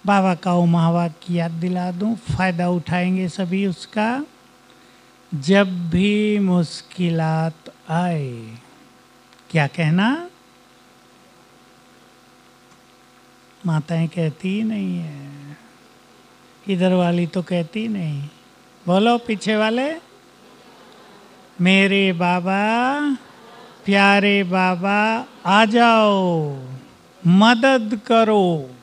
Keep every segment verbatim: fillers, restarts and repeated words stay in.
बाबा का वो महावाक्य याद दिला दूं, फायदा उठाएंगे सभी उसका। जब भी मुश्किलात आए, क्या कहना? माताएं कहती ही नहीं है, इधर वाली तो कहती नहीं। बोलो पीछे वाले। मेरे बाबा, प्यारे बाबा आ जाओ, मदद करो।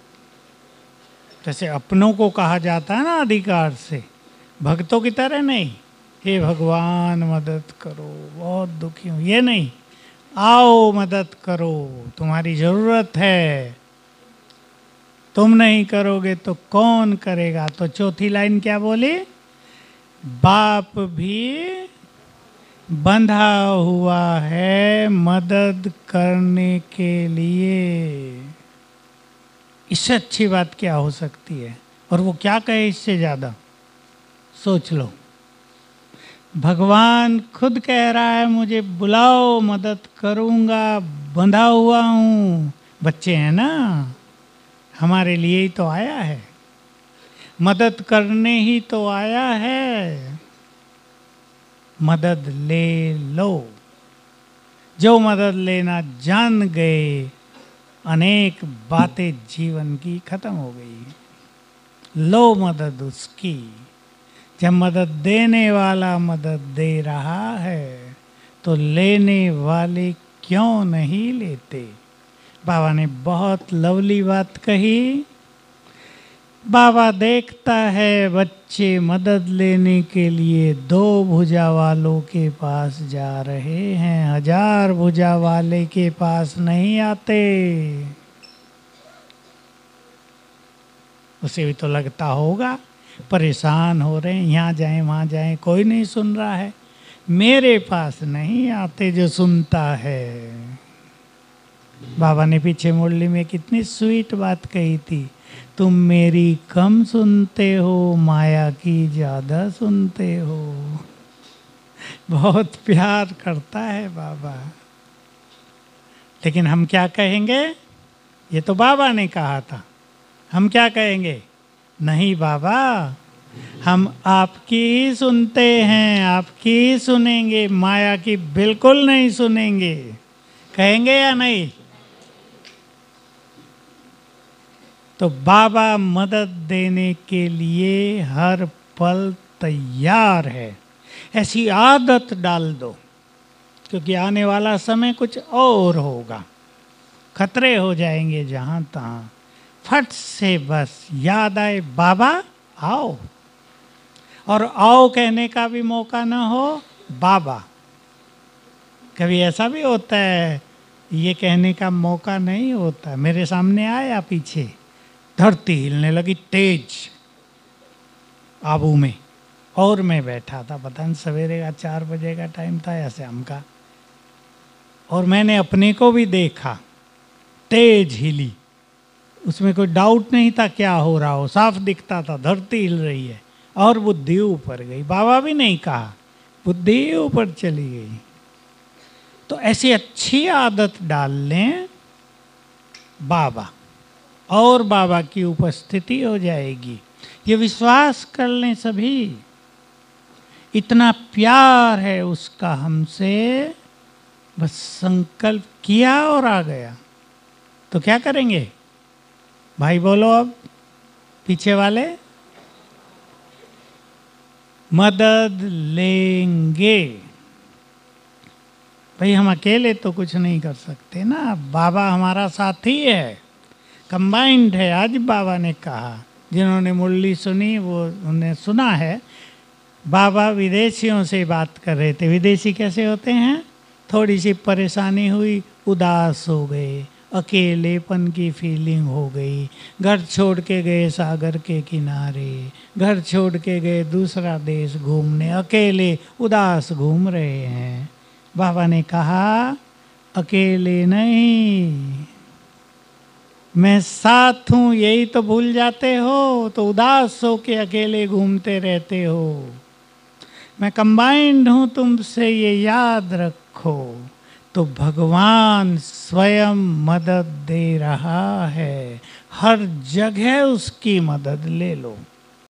जैसे अपनों को कहा जाता है ना अधिकार से, भक्तों की तरह नहीं। हे भगवान मदद करो, बहुत दुखी हूँ, ये नहीं। आओ मदद करो, तुम्हारी जरूरत है, तुम नहीं करोगे तो कौन करेगा। तो चौथी लाइन क्या बोली? बाप भी बंधा हुआ है मदद करने के लिए। इससे अच्छी बात क्या हो सकती है? और वो क्या कहे इससे ज्यादा? सोच लो। भगवान खुद कह रहा है मुझे बुलाओ, मदद करूंगा, बंधा हुआ हूं। बच्चे हैं ना, हमारे लिए ही तो आया है, मदद करने ही तो आया है। मदद ले लो। जो मदद लेना जान गए, अनेक बातें जीवन की खत्म हो गई। लो मदद उसकी। जब मदद देने वाला मदद दे रहा है तो लेने वाले क्यों नहीं लेते? बाबा ने बहुत लवली बात कही। बाबा देखता है बच्चे मदद लेने के लिए दो भुजा वालों के पास जा रहे हैं, हजार भुजा वाले के पास नहीं आते। उसे भी तो लगता होगा परेशान हो रहे हैं, यहाँ जाएं वहाँ जाएं, कोई नहीं सुन रहा है। मेरे पास नहीं आते जो सुनता है। बाबा ने पीछे मुरली में कितनी स्वीट बात कही थी, तुम मेरी कम सुनते हो, माया की ज्यादा सुनते हो। बहुत प्यार करता है बाबा। लेकिन हम क्या कहेंगे? ये तो बाबा ने कहा था। हम क्या कहेंगे? नहीं बाबा, हम आपकी ही सुनते हैं, आपकी ही सुनेंगे, माया की बिल्कुल नहीं सुनेंगे। कहेंगे या नहीं? तो बाबा मदद देने के लिए हर पल तैयार है। ऐसी आदत डाल दो, क्योंकि आने वाला समय कुछ और होगा। खतरे हो जाएंगे जहां तहां। फट से बस याद आए बाबा आओ, और आओ कहने का भी मौका ना हो बाबा। कभी ऐसा भी होता है ये कहने का मौका नहीं होता। मेरे सामने आया पीछे, धरती हिलने लगी तेज आबू में, और मैं बैठा था, पता नहीं सवेरे का चार बजे का टाइम था या शाम का, और मैंने अपने को भी देखा, तेज हिली। उसमें कोई डाउट नहीं था क्या हो रहा हो, साफ दिखता था धरती हिल रही है, और बुद्धि ऊपर गई। बाबा भी नहीं कहा, बुद्धि ऊपर चली गई। तो ऐसी अच्छी आदत डाल लें बाबा, और बाबा की उपस्थिति हो जाएगी। ये विश्वास कर लें सभी, इतना प्यार है उसका हमसे। बस संकल्प किया और आ गया। तो क्या करेंगे भाई? बोलो अब पीछे वाले। मदद लेंगे। भाई हम अकेले तो कुछ नहीं कर सकते ना, बाबा हमारा साथी है, कंबाइंड है। आज बाबा ने कहा, जिन्होंने मुरली सुनी वो उन्हें सुना है, बाबा विदेशियों से बात कर रहे थे। विदेशी कैसे होते हैं? थोड़ी सी परेशानी हुई, उदास हो गए, अकेलेपन की फीलिंग हो गई, घर छोड़ के गए सागर के किनारे, घर छोड़ के गए दूसरा देश घूमने, अकेले उदास घूम रहे हैं। बाबा ने कहा अकेले नहीं, मैं साथ हूँ, यही तो भूल जाते हो, तो उदास हो के अकेले घूमते रहते हो। मैं कंबाइंड हूँ तुमसे, ये याद रखो। तो भगवान स्वयं मदद दे रहा है, हर जगह उसकी मदद ले लो।